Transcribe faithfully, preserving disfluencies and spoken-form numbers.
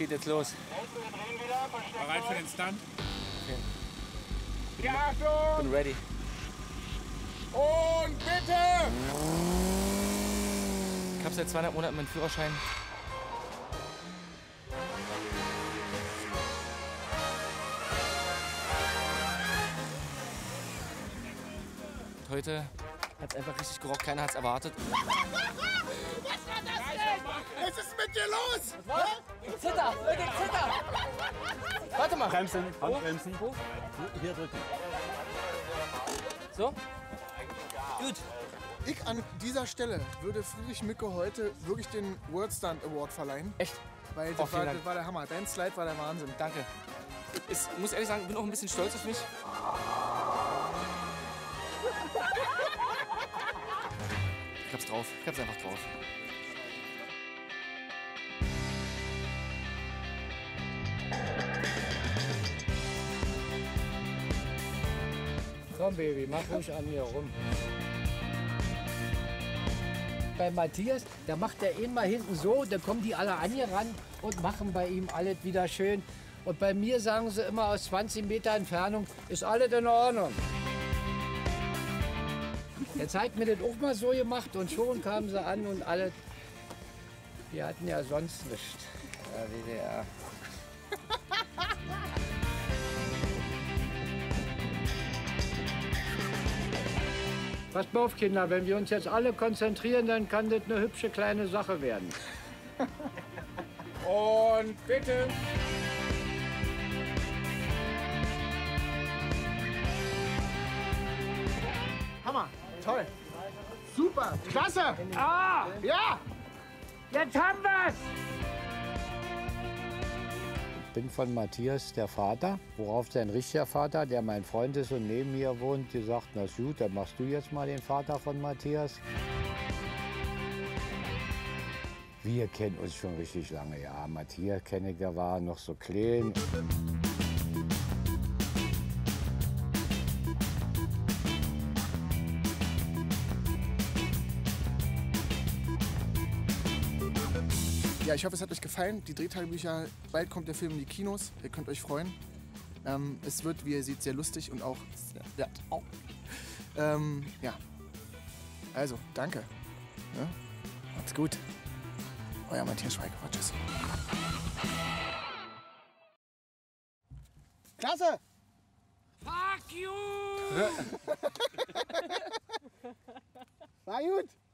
geht jetzt los. Bereit für den Stunt? Okay. Ja, Achtung! Bin ready. Und bitte! Ich habe seit zweieinhalb Monaten meinen Führerschein. Und heute hat es einfach richtig gerockt, keiner hat es erwartet. Was war das denn? Was ist mit dir los? Was? Zitter, Leute, zitter! Warte mal. Bremsen, Handbremsen. Hoch. Hier drücken. So? Gut. Ich an dieser Stelle würde Friedrich Micke heute wirklich den World Stunt Award verleihen. Echt? Weil Oh, das, vielen war, Dank. das war der Hammer. Dein Slide war der Wahnsinn. Danke. Ich muss ehrlich sagen, ich bin auch ein bisschen stolz auf mich. Ich hab's drauf. Ich hab's einfach drauf. Komm, Baby, mach ruhig an mir rum. Bei Matthias, da macht er ihn mal hinten so, dann kommen die alle angerannt und machen bei ihm alles wieder schön. Und bei mir sagen sie immer aus zwanzig Meter Entfernung, ist alles in Ordnung. Jetzt hat mir das auch mal so gemacht und schon kamen sie an und alle, wir hatten ja sonst nichts. Ja, W D R. Passt mal auf, Kinder, wenn wir uns jetzt alle konzentrieren, dann kann das eine hübsche kleine Sache werden. Und bitte! Hammer! Toll! Super! Klasse! Ah, Ja! jetzt haben wir's! Ich bin von Matthias der Vater, worauf sein richtiger Vater, der mein Freund ist und neben mir wohnt, gesagt, na ist gut, dann machst du jetzt mal den Vater von Matthias. Wir kennen uns schon richtig lange, ja. Matthias kenne ich, der war noch so klein. Ja, ich hoffe, es hat euch gefallen. Die Drehtagebücher, bald kommt der Film in die Kinos. Ihr könnt euch freuen. Ähm, es wird, wie ihr seht, sehr lustig und auch sehr wert. Au. Ähm, ja. Also, danke. Ja? Macht's gut. Euer Matthias Schweighöfer. Tschüss. Klasse! Fuck you! War gut.